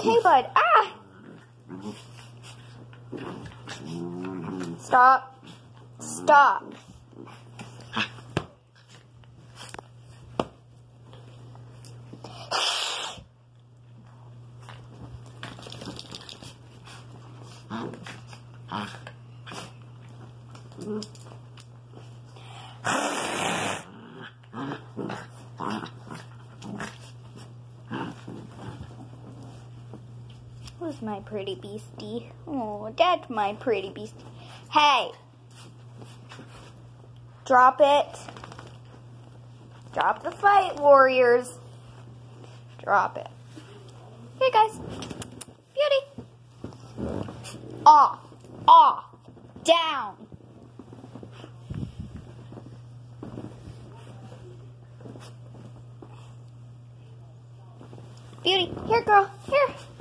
Okay, bud. Ah! Stop. Stop. Who's my pretty beastie? Oh, that's my pretty beastie. Hey! Drop it. Drop the fight, warriors. Drop it. Here, guys. Beauty. Off. Off. Down. Beauty. Here, girl. Here.